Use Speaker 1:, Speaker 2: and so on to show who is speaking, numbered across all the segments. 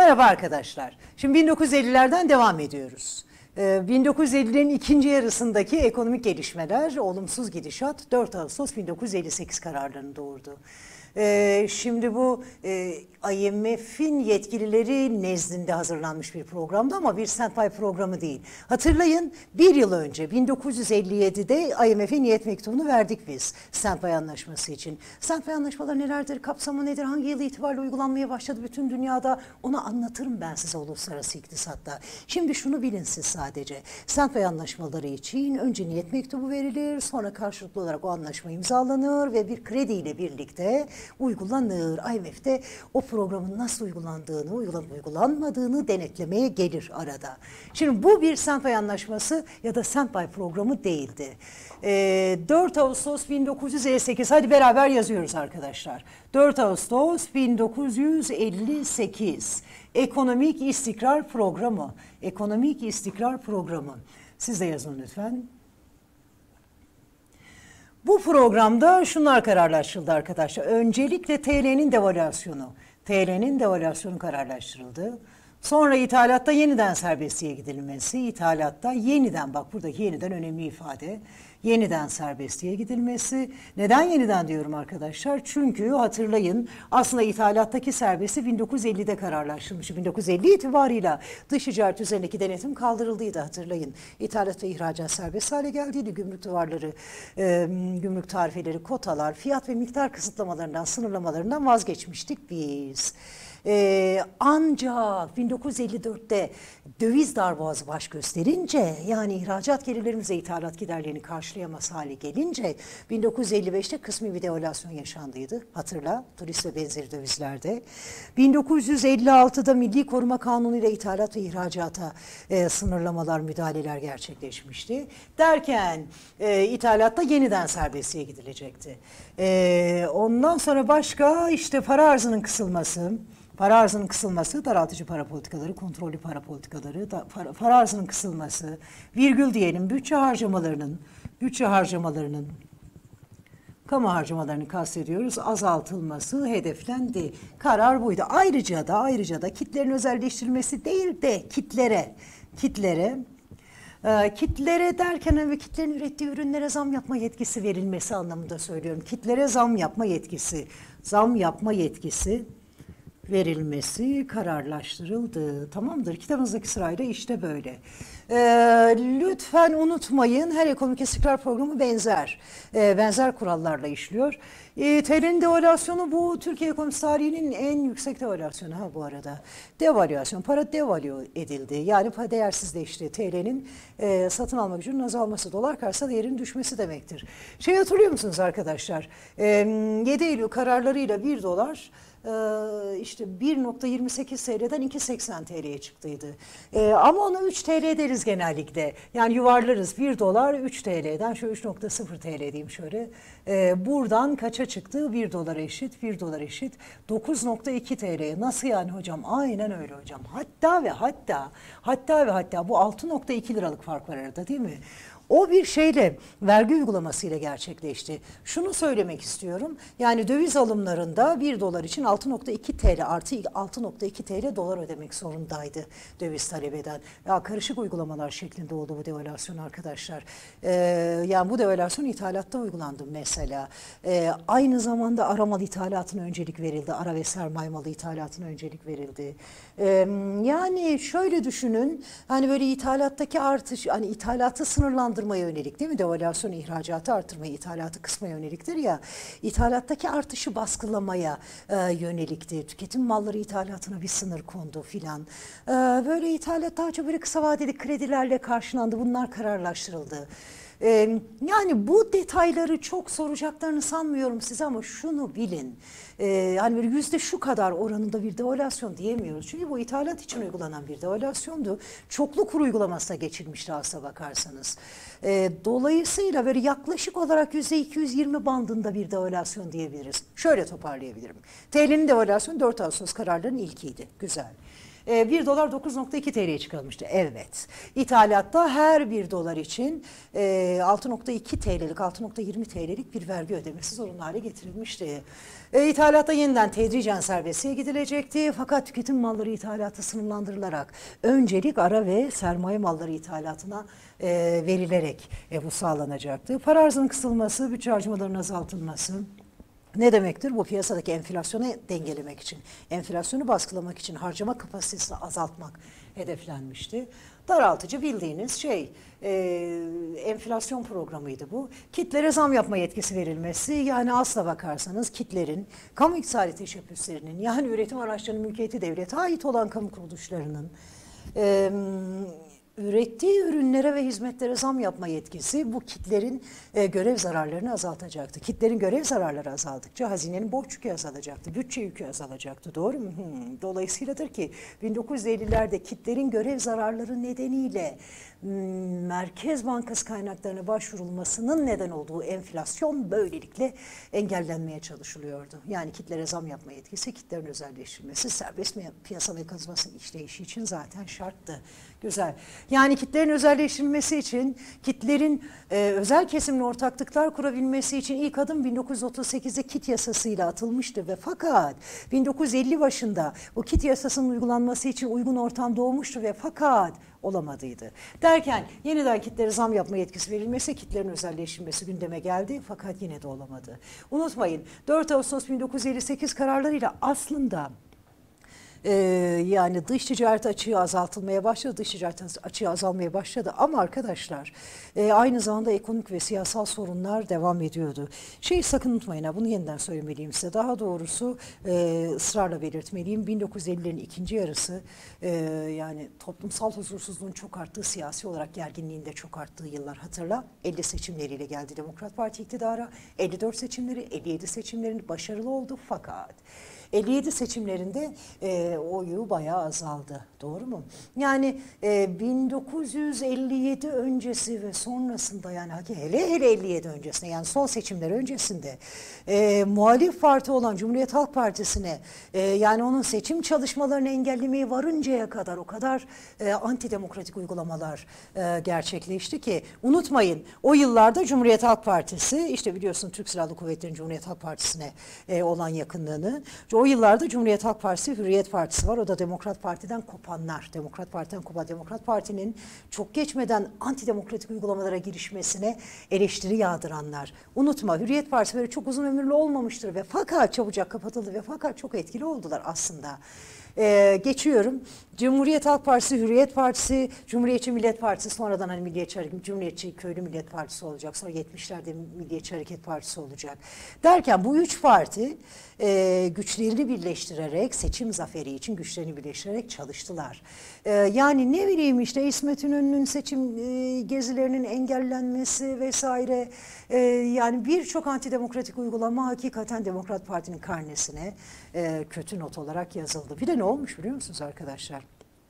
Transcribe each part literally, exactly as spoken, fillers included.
Speaker 1: Merhaba arkadaşlar. Şimdi bin dokuz yüz ellilerden devam ediyoruz. Ee, bin dokuz yüz ellilerin ikinci yarısındaki ekonomik gelişmeler, olumsuz gidişat dört Ağustos bin dokuz yüz elli sekiz kararlarını doğurdu. Ee, şimdi bu e, I M F'in yetkilileri nezdinde hazırlanmış bir programdı ama bir standby programı değil. Hatırlayın, bir yıl önce bin dokuz yüz elli yedide I M F'in niyet mektubunu verdik biz standby anlaşması için. Standby anlaşmalar nelerdir, kapsamı nedir, hangi yıl itibariyle uygulanmaya başladı bütün dünyada, onu anlatırım ben size uluslararası iktisatta. Şimdi şunu bilin siz sadece. Standby anlaşmaları için önce niyet mektubu verilir, sonra karşılıklı olarak o anlaşma imzalanır ve bir krediyle birlikte uygulanır. I M F'de o programın nasıl uygulandığını, uygulanıp uygulanmadığını denetlemeye gelir arada. Şimdi bu bir standby anlaşması ya da standby programı değildi. Ee, dört Ağustos bin dokuz yüz elli sekiz, hadi beraber yazıyoruz arkadaşlar. dört Ağustos bin dokuz yüz elli sekiz Ekonomik İstikrar Programı. Ekonomik İstikrar Programı. Siz de yazın lütfen. Bu programda şunlar kararlaştırıldı arkadaşlar. Öncelikle T L'nin devalüasyonu. T L'nin devalüasyonu kararlaştırıldı. Sonra ithalatta yeniden serbestliğe gidilmesi. İthalatta yeniden, bak buradaki yeniden önemli ifade. Yeniden serbestliğe gidilmesi. Neden yeniden diyorum arkadaşlar? Çünkü hatırlayın, aslında ithalattaki serbestliği bin dokuz yüz ellide kararlaştırılmış. bin dokuz yüz elli itibarıyla dış ticaret üzerindeki denetim kaldırıldıydı, hatırlayın. İthalat ve ihracat serbest hale geldiydi. Gümrük duvarları, e, gümrük tarifeleri, kotalar, fiyat ve miktar kısıtlamalarından, sınırlamalarından vazgeçmiştik biz. Ee, ancak bin dokuz yüz elli dörtte döviz darboğazı baş gösterince, yani ihracat gelirlerimize ithalat giderlerini karşılayamaz hale gelince bin dokuz yüz elli beşte kısmi bir devalüasyon yaşandıydı. Hatırla, turist ve benzeri dövizlerde. bin dokuz yüz elli altıda Milli Koruma Kanunu ile ithalat ve ihracata e, sınırlamalar, müdahaleler gerçekleşmişti. Derken e, ithalatta yeniden serbestliğe gidilecekti. E, ondan sonra başka işte para arzının kısılması, para arzının kısılması, daraltıcı para politikaları, kontrollü para politikaları, da, para, para arzının kısılması, virgül diyelim, bütçe harcamalarının, bütçe harcamalarının, kamu harcamalarını kastediyoruz, azaltılması hedeflendi. Karar buydu. Ayrıca da ayrıca da kitlerin özelleştirilmesi değil de kitlere, kitlere, e, kitlere derken ve kitlerin ürettiği ürünlere zam yapma yetkisi verilmesi anlamında söylüyorum. Kitlere zam yapma yetkisi, zam yapma yetkisi verilmesi kararlaştırıldı. Tamamdır. Kitabınızdaki sırayla işte böyle. Ee, lütfen unutmayın, her ekonomik istikrar programı benzer. Ee, benzer kurallarla işliyor. Ee, T L'nin devalüasyonu bu Türkiye ekonomisi tarihinin en yüksek devalüasyonu ha bu arada. Devalüasyon, para devalü edildi. Yani para değersizleşti. T L'nin e, satın alma gücünün azalması, dolar karşısında değerinin düşmesi demektir. Şey hatırlıyor musunuz arkadaşlar? Ee, yedi Eylül kararlarıyla bir dolar işte bir nokta yirmi sekiz T L'den iki nokta seksen T L'ye çıktıydı. Ee, ama ona üç T L deriz genellikle. Yani yuvarlarız, bir dolar üç T L'den, şöyle üç nokta sıfır T L diyeyim şöyle. Ee, buradan kaça çıktı? bir dolar eşit, bir dolar eşit dokuz nokta iki T L'ye. Nasıl yani hocam? Aynen öyle hocam. Hatta ve hatta, hatta ve hatta bu altı nokta iki liralık fark var arada, değil mi? O bir şeyle, vergi uygulamasıyla gerçekleşti. Şunu söylemek istiyorum. Yani döviz alımlarında bir dolar için altı nokta iki T L artı altı nokta iki T L dolar ödemek zorundaydı döviz talep eden. Ya karışık uygulamalar şeklinde oldu bu devalüasyon arkadaşlar. Ee, yani bu devalüasyon ithalatta uygulandı mesela. Ee, aynı zamanda aramalı ithalatına öncelik verildi. Ara ve sermaye malı ithalatına öncelik verildi. Ee, yani şöyle düşünün. Hani böyle ithalattaki artış, hani ithalatı sınırlandırıldı, yönelik, değil mi? Devalüasyon ihracatı artırmaya, ithalatı kısmaya yöneliktir ya. İthalattaki artışı baskılamaya e, yönelikti. Tüketim malları ithalatına bir sınır kondu filan. E, böyle ithalat daha çok böyle kısa vadeli kredilerle karşılandı. Bunlar kararlaştırıldı. Ee, yani bu detayları çok soracaklarını sanmıyorum size ama şunu bilin. Ee, yani böyle yüzde şu kadar oranında bir devalüasyon diyemiyoruz. Çünkü bu ithalat için uygulanan bir devalüasyondu. Çoklu kur uygulamasına geçilmişti aslına bakarsanız. Ee, dolayısıyla böyle yaklaşık olarak yüzde iki yüz yirmi bandında bir devalüasyon diyebiliriz. Şöyle toparlayabilirim. T L'nin devalüasyonu dört Ağustos kararlarının ilkiydi. Güzel. E, bir dolar dokuz nokta iki T L'ye çıkarılmıştı. Evet. İthalatta her bir dolar için e, altı nokta iki T L'lik, altı nokta yirmi T L'lik bir vergi ödemesi zorunlu hale getirilmişti. E, ithalatta yeniden tedricen serbestliğe gidilecekti. Fakat tüketim malları ithalatı sınırlandırılarak öncelik ara ve sermaye malları ithalatına e, verilerek e, bu sağlanacaktı. Para arzının kısılması, bütçe harcamalarının azaltılması. Ne demektir? Bu piyasadaki enflasyonu dengelemek için, enflasyonu baskılamak için harcama kapasitesini azaltmak hedeflenmişti. Daraltıcı bildiğiniz şey, e, enflasyon programıydı bu. Kitlere zam yapma yetkisi verilmesi, yani asla bakarsanız kitlerin, kamu iktisadi teşebbüslerinin, yani üretim araçlarının mülkiyeti devlete ait olan kamu kuruluşlarının, e, ürettiği ürünlere ve hizmetlere zam yapma yetkisi bu kitlerin e, görev zararlarını azaltacaktı. Kitlerin görev zararları azaldıkça hazinenin borç yükü azalacaktı, bütçe yükü azalacaktı. Doğru mu? Hmm. Dolayısıyladır ki bin dokuz yüz ellilerde kitlerin görev zararları nedeniyle hmm, Merkez Bankası kaynaklarına başvurulmasının neden olduğu enflasyon böylelikle engellenmeye çalışılıyordu. Yani kitlere zam yapma yetkisi, kitlerin özelleştirilmesi, serbest piyasa mekanizmasının işleyişi için zaten şarttı. Güzel. Yani kitlerin özelleştirilmesi için, kitlerin e, özel kesimle ortaklıklar kurabilmesi için ilk adım bin dokuz yüz otuz sekizde kit yasasıyla atılmıştı ve fakat bin dokuz yüz elli başında bu kit yasasının uygulanması için uygun ortam doğmuştu ve fakat olamadıydı. Derken yeniden kitlere zam yapma yetkisi verilmesi, kitlerin özelleştirilmesi gündeme geldi fakat yine de olamadı. Unutmayın, dört Ağustos bin dokuz yüz elli sekiz kararlarıyla aslında Ee, yani dış ticaret açığı azaltılmaya başladı, dış ticaret açığı azalmaya başladı ama arkadaşlar e, aynı zamanda ekonomik ve siyasal sorunlar devam ediyordu. Şeyi sakın unutmayın, ha, bunu yeniden söylemeliyim size, daha doğrusu e, ısrarla belirtmeliyim. bin dokuz yüz ellilerin ikinci yarısı e, yani toplumsal huzursuzluğun çok arttığı, siyasi olarak gerginliğin de çok arttığı yıllar, hatırla. elli seçimleriyle geldi Demokrat Parti iktidara, elli dört seçimleri, elli yedi seçimlerin başarılı oldu fakat elli yedi seçimlerinde e, oyu bayağı azaldı. Doğru mu? Yani e, bin dokuz yüz elli yedi öncesi ve sonrasında, yani hele hele elli yedi öncesinde, yani son seçimler öncesinde e, muhalif parti olan Cumhuriyet Halk Partisi'ne e, yani onun seçim çalışmalarını engellemeye varıncaya kadar o kadar e, antidemokratik uygulamalar e, gerçekleşti ki unutmayın, o yıllarda Cumhuriyet Halk Partisi, işte biliyorsun Türk Silahlı Kuvvetleri'nin Cumhuriyet Halk Partisi'ne e, olan yakınlığını, o yıllarda Cumhuriyet Halk Partisi, Hürriyet Partisi var. O da Demokrat Parti'den kopanlar. Demokrat Parti'den kopan, Demokrat Parti'nin çok geçmeden antidemokratik uygulamalara girişmesine eleştiri yağdıranlar. Unutma, Hürriyet Partisi böyle çok uzun ömürlü olmamıştır ve fakat çabucak kapatıldı ve fakat çok etkili oldular aslında. Ee, geçiyorum. Cumhuriyet Halk Partisi, Hürriyet Partisi, Cumhuriyetçi Millet Partisi, sonradan hani Milliyetçi Hareket, Cumhuriyetçi Köylü Millet Partisi olacak. Sonra yetmişlerde Milliyetçi Hareket Partisi olacak. Derken bu üç parti e, güçlerini birleştirerek, seçim zaferi için güçlerini birleştirerek çalıştılar. E, yani ne bileyim işte İsmet İnönü'nün seçim e, gezilerinin engellenmesi vesaire, e, yani birçok antidemokratik uygulama hakikaten Demokrat Parti'nin karnesine e, kötü not olarak yazıldı. Bir de ne olmuş biliyor musunuz arkadaşlar?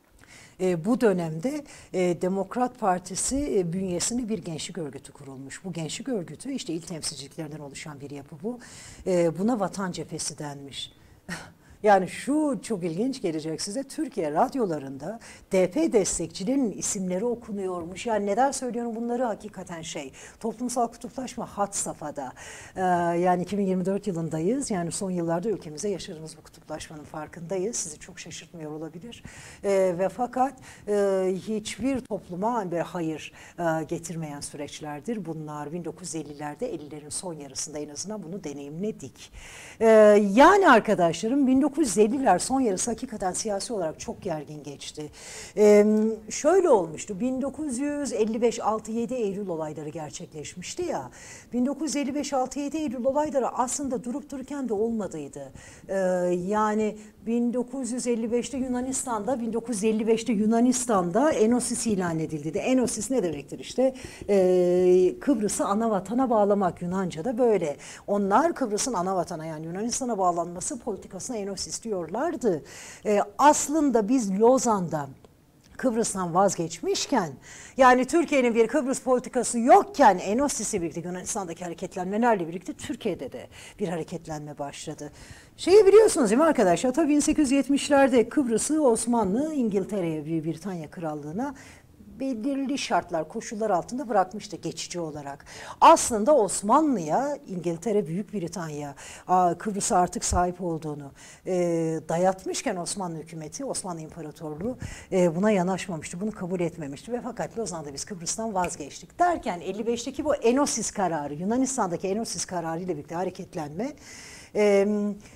Speaker 1: E, bu dönemde e, Demokrat Partisi e, bünyesinde bir gençlik örgütü kurulmuş. Bu gençlik örgütü işte il temsilciliklerinden oluşan bir yapı bu. E, buna Vatan Cephesi denmiş. Yani şu çok ilginç gelecek size, Türkiye radyolarında D P destekçilerinin isimleri okunuyormuş. Yani neden söylüyorum bunları, hakikaten şey, toplumsal kutuplaşma had safhada. Ee, yani iki bin yirmi dört yılındayız. Yani son yıllarda ülkemizde yaşadığımız bu kutuplaşmanın farkındayız. Sizi çok şaşırtmıyor olabilir. Ee, ve fakat e, hiçbir topluma bir hayır e, getirmeyen süreçlerdir bunlar. bin dokuz yüz ellilerde, ellilerin son yarısında en azından bunu deneyimledik. Ee, yani arkadaşlarım, bin dokuz yüz elliler son yarısı hakikaten siyasi olarak çok gergin geçti. Ee, şöyle olmuştu, bin dokuz yüz elli beş altı yedi Eylül olayları gerçekleşmişti ya, bin dokuz yüz elli beş altı yedi Eylül olayları aslında durup dururken de olmadıydı. Ee, yani bin dokuz yüz elli beşte Yunanistan'da, bin dokuz yüz elli beşte Yunanistan'da Enosis ilan edildi. Enosis ne demektir işte? Ee, Kıbrıs'ı ana vatana bağlamak, Yunanca'da böyle. Onlar Kıbrıs'ın ana vatana, yani Yunanistan'a bağlanması politikasına Enosis diyorlardı. Ee, aslında biz Lozan'da Kıbrıs'tan vazgeçmişken, yani Türkiye'nin bir Kıbrıs politikası yokken Enosis'le birlikte, Yunanistan'daki hareketlenmelerle birlikte Türkiye'de de bir hareketlenme başladı. Şeyi biliyorsunuz değil mi arkadaşlar? Tabii bin sekiz yüz yetmişlerde Kıbrıs'ı Osmanlı İngiltere'ye, Büyük Britanya Krallığı'na belirli şartlar, koşullar altında bırakmıştı geçici olarak. Aslında Osmanlı'ya, İngiltere, Büyük Britanya, Kıbrıs'a artık sahip olduğunu e, dayatmışken Osmanlı hükümeti, Osmanlı İmparatorluğu e, buna yanaşmamıştı, bunu kabul etmemişti ve fakat Lozan'da biz Kıbrıs'tan vazgeçtik derken elli beşteki bu Enosis kararı, Yunanistan'daki Enosis kararı ile birlikte hareketlenme, e,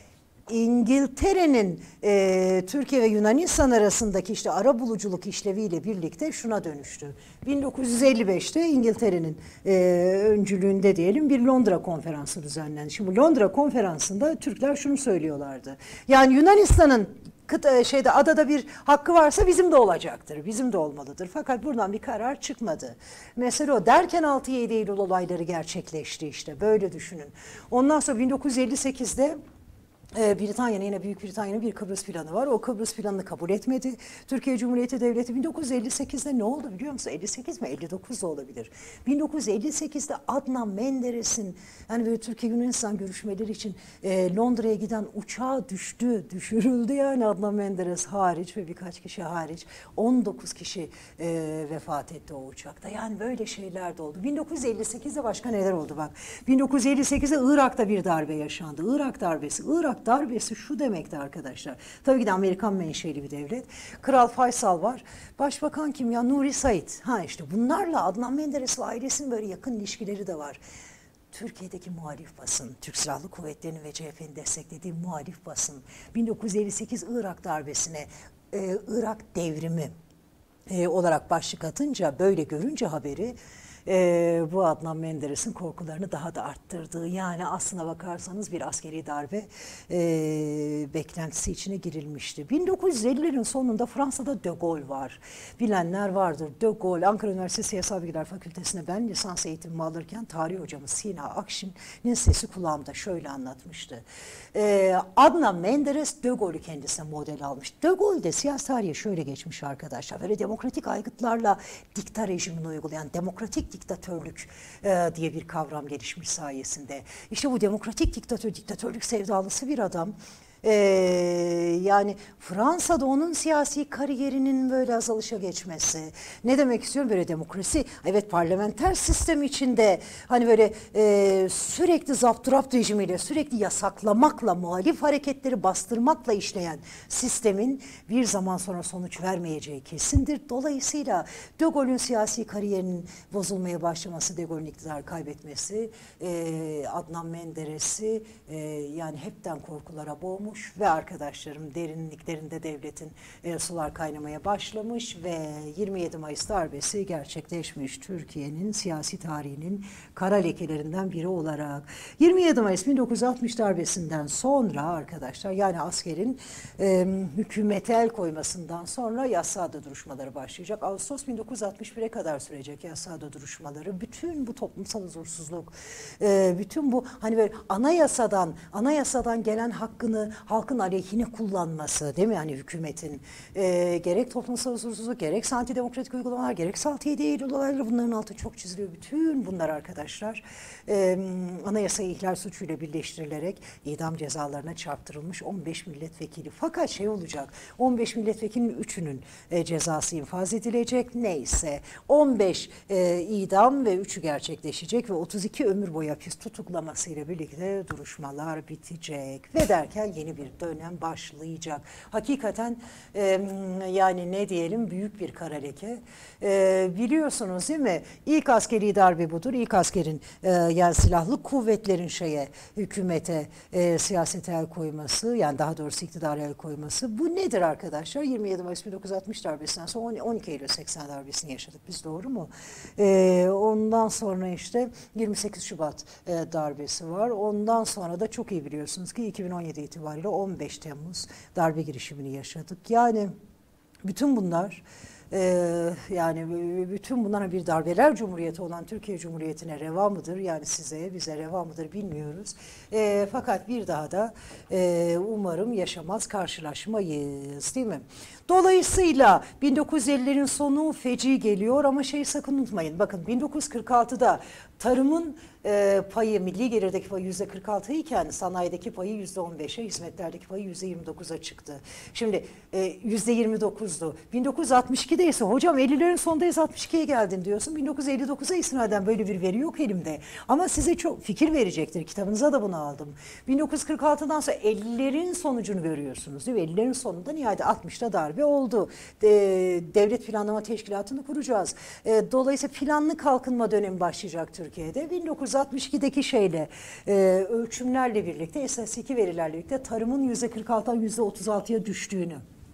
Speaker 1: İngiltere'nin e, Türkiye ve Yunanistan arasındaki işte arabuluculuk işleviyle birlikte şuna dönüştü. bin dokuz yüz elli beşte İngiltere'nin e, öncülüğünde diyelim bir Londra konferansı düzenlendi. Şimdi Londra konferansında Türkler şunu söylüyorlardı. Yani Yunanistan'ın kıta, şeyde adada bir hakkı varsa bizim de olacaktır. Bizim de olmalıdır. Fakat buradan bir karar çıkmadı. Mesela o derken altı yedi Eylül olayları gerçekleşti işte. Böyle düşünün. Ondan sonra bin dokuz yüz elli sekizde Britanya'nın, yine Büyük Britanya'nın bir Kıbrıs planı var. O Kıbrıs planını kabul etmedi. Türkiye Cumhuriyeti Devleti bin dokuz yüz elli sekizde ne oldu biliyor musun? elli sekiz mi? elli dokuz da olabilir. bin dokuz yüz elli sekizde Adnan Menderes'in yani böyle Türkiye Yunanistan görüşmeleri için e, Londra'ya giden uçağı düştü, düşürüldü yani Adnan Menderes hariç ve birkaç kişi hariç. on dokuz kişi e, vefat etti o uçakta. Yani böyle şeyler de oldu. bin dokuz yüz elli sekizde başka neler oldu bak. bin dokuz yüz elli sekizde Irak'ta bir darbe yaşandı. Irak darbesi. Irak darbesi şu demekti arkadaşlar. Tabii ki de Amerikan menşeli bir devlet. Kral Faysal var. Başbakan kim ya? Nuri Said. Ha işte bunlarla Adnan Menderes ve ailesinin böyle yakın ilişkileri de var. Türkiye'deki muhalif basın, Türk Silahlı Kuvvetleri'nin ve C H P'nin desteklediği muhalif basın bin dokuz yüz elli sekiz Irak darbesine, e, Irak devrimi e, olarak başlık atınca, böyle görünce haberi, Ee, bu Adnan Menderes'in korkularını daha da arttırdığı, yani aslına bakarsanız bir askeri darbe e, beklentisi içine girilmişti. bin dokuz yüz ellilerin sonunda Fransa'da De Gaulle var. Bilenler vardır. De Gaulle, Ankara Üniversitesi Siyasal Bilgiler Fakültesi'ne ben lisans eğitimimi alırken tarih hocamız Sina Akşin'in sesi kulağımda şöyle anlatmıştı. Ee, Adnan Menderes De Gaulle'ü kendisine model almış. De Gaulle de siyasi tarihe şöyle geçmiş arkadaşlar. Böyle demokratik aygıtlarla dikta rejimini uygulayan demokratik diktatörlük e, diye bir kavram gelişmiş sayesinde. İşte bu demokratik diktatör, diktatörlük sevdalısı bir adam. Ee, yani Fransa'da onun siyasi kariyerinin böyle azalışa geçmesi. Ne demek istiyorum? Böyle demokrasi, evet, parlamenter sistem içinde hani böyle e, sürekli zapturapt rejimiyle, sürekli yasaklamakla, muhalif hareketleri bastırmakla işleyen sistemin bir zaman sonra sonuç vermeyeceği kesindir. Dolayısıyla De Gaulle'ün siyasi kariyerinin bozulmaya başlaması, De Gaulle'ün iktidar kaybetmesi, e, Adnan Menderes'i e, yani hepten korkulara boğmuş ve arkadaşlarım derinliklerinde devletin e, sular kaynamaya başlamış ve yirmi yedi Mayıs darbesi gerçekleşmiş Türkiye'nin siyasi tarihinin kara lekelerinden biri olarak. yirmi yedi Mayıs bin dokuz yüz altmış darbesinden sonra arkadaşlar, yani askerin e, hükümete el koymasından sonra Yassıada duruşmaları başlayacak. Ağustos bin dokuz yüz altmış bire kadar sürecek Yassıada duruşmaları. Bütün bu toplumsal huzursuzluk, e, bütün bu hani böyle anayasadan anayasadan gelen hakkını halkın aleyhine kullanması, değil mi? Yani hükümetin e, gerek toplumsal huzursuzluk, gerek antidemokratik uygulamalar, gerek altı yedi Eylül olayları, bunların altı çok çiziliyor. Bütün bunlar arkadaşlar e, anayasayı ihlal suçuyla birleştirilerek idam cezalarına çarptırılmış on beş milletvekili. Fakat şey olacak, on beş milletvekilinin üçünün e, cezası infaz edilecek. Neyse on beş e, idam ve üçü gerçekleşecek ve otuz iki ömür boyu hapis tutuklamasıyla birlikte duruşmalar bitecek ve derken yeni bir dönem başlayacak. Hakikaten e, yani ne diyelim, büyük bir kara leke. E, biliyorsunuz değil mi? İlk askeri darbe budur. İlk askerin e, yani silahlı kuvvetlerin şeye, hükümete, e, siyasete el koyması, yani daha doğrusu iktidara el koyması. Bu nedir arkadaşlar? yirmi yedi Mayıs bin dokuz yüz altmış darbesinden sonra on iki Eylül seksen darbesini yaşadık biz, doğru mu? E, ondan sonra işte yirmi sekiz Şubat e, darbesi var. Ondan sonra da çok iyi biliyorsunuz ki iki bin on yedi itibariyle on beş Temmuz darbe girişimini yaşadık. Yani bütün bunlar Ee, yani bütün bunlara bir darbeler cumhuriyeti olan Türkiye Cumhuriyeti'ne reva mıdır? Yani size, bize reva mıdır bilmiyoruz. Ee, fakat bir daha da e, umarım yaşamaz, karşılaşmayız, değil mi? Dolayısıyla bin dokuz yüz ellilerin sonu feci geliyor ama şey sakın unutmayın. Bakın bin dokuz yüz kırk altıda tarımın e, payı, milli gelirdeki payı yüzde kırk altı iken sanayideki payı yüzde on beşe, hizmetlerdeki payı yüzde yirmi dokuza çıktı. Şimdi e, yüzde yirmi dokuzdu. bin dokuz yüz altmış ikide ise hocam ellilerin sonundayız altmış ikiye geldin diyorsun. bin dokuz yüz elli dokuza istinaden böyle bir veri yok elimde. Ama size çok fikir verecektir. Kitabınıza da bunu aldım. bin dokuz yüz kırk altıdan sonra ellilerin sonucunu görüyorsunuz, değil mi? ellilerin sonunda nihayet altmışta darbe oldu. E, Devlet Planlama Teşkilatı'nı kuracağız. E, dolayısıyla planlı kalkınma dönemi başlayacak Türkiye'de. bin dokuz yüz altmış ikideki şeyle, e, ölçümlerle birlikte, istatistik verilerle birlikte tarımın yüzde kırk altıdan yüzde otuz altıya düştüğünü,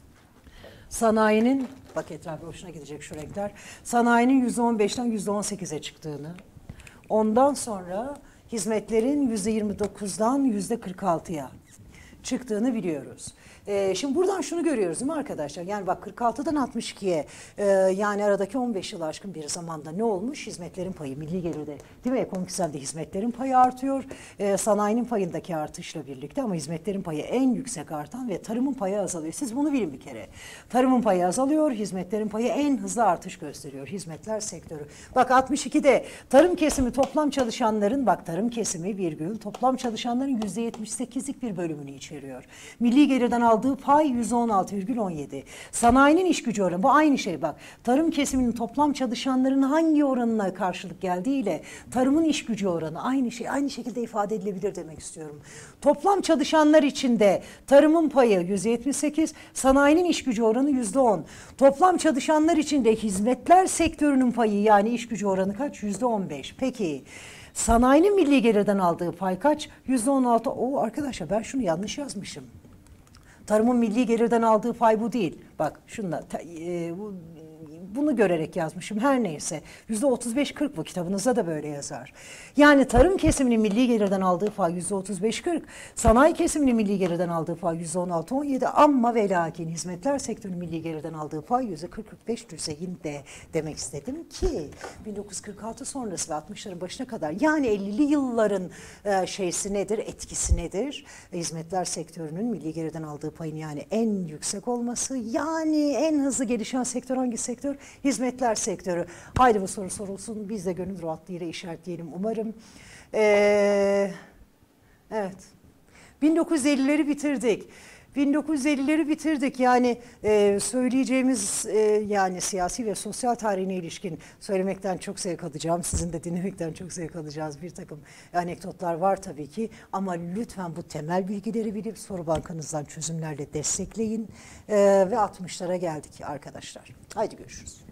Speaker 1: sanayinin, bak etrafı hoşuna gidecek şu renkler, sanayinin yüzde on beşten yüzde on sekize çıktığını, ondan sonra hizmetlerin yüzde yirmi dokuzdan yüzde kırk altıya çıktığını biliyoruz. Ee, şimdi buradan şunu görüyoruz değil mi arkadaşlar? Yani bak kırk altıdan altmış ikiye e, yani aradaki on beş yıl aşkın bir zamanda ne olmuş? Hizmetlerin payı milli gelirde, değil mi? Ekonomik düzlemde hizmetlerin payı artıyor. E, sanayinin payındaki artışla birlikte ama hizmetlerin payı en yüksek artan ve tarımın payı azalıyor. Siz bunu bilin bir kere. Tarımın payı azalıyor, hizmetlerin payı en hızlı artış gösteriyor. Hizmetler sektörü. Bak altmış ikide tarım kesimi toplam çalışanların, bak tarım kesimi virgül toplam çalışanların yüzde yetmiş sekizlik bir bölümünü içeriyor. Milli gelirden aldığı pay yüzde on altı virgül on yedi. Sanayinin iş gücü oranı bu aynı şey bak. Tarım kesiminin toplam çalışanların hangi oranına karşılık geldiğiyle tarımın iş gücü oranı aynı şey, aynı şekilde ifade edilebilir demek istiyorum. Toplam çalışanlar içinde tarımın payı yüzde yetmiş sekiz, sanayinin iş gücü oranı yüzde on. Toplam çalışanlar içinde hizmetler sektörünün payı yani iş gücü oranı kaç? yüzde on beş. Peki sanayinin milli gelirden aldığı pay kaç? yüzde on altı. Oo arkadaşlar ben şunu yanlış yazmışım. Tarımın milli gelirden aldığı pay bu değil. Bak şunla e, bu, bunu görerek yazmışım. Her neyse. yüzde otuz beş kırk bu kitabınızda da böyle yazar. Yani tarım kesiminin milli gelirden aldığı pay yüzde otuz beş kırk. Sanayi kesiminin milli gelirden aldığı pay yüzde on altı on yedi. Ama ve lakin hizmetler sektörünün milli gelirden aldığı pay yüzde kırk kırk beş düzeyinde demek istedim ki bin dokuz yüz kırk altı sonrası ve altmışların başına kadar yani ellili yılların e, şeysi nedir? Etkisi nedir? E, hizmetler sektörünün milli gelirden aldığı payın yani en yüksek olması, yani en hızlı gelişen sektör hangi sektör? Hizmetler sektörü. Haydi bu soru sorulsun. Biz de gönül rahatlığıyla işaretleyelim umarım. Ee, evet. bin dokuz yüz ellileri bitirdik. bin dokuz yüz ellileri bitirdik. Yani e, söyleyeceğimiz e, yani siyasi ve sosyal tarihine ilişkin söylemekten çok zevk alacağım. Sizin de dinlemekten çok zevk alacağız. Bir takım anekdotlar var tabii ki. Ama lütfen bu temel bilgileri bilip soru bankanızdan çözümlerle destekleyin. E, ve altmışlara geldik arkadaşlar. Haydi görüşürüz.